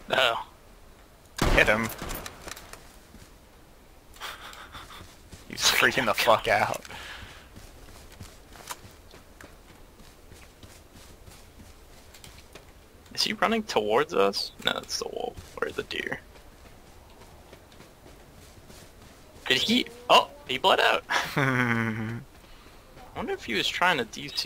Oh. Hit him. He's freaking the fuck out. Is he running towards us? No, it's the wolf or the deer. Did he? Oh, he bled out. I wonder if he was trying to DC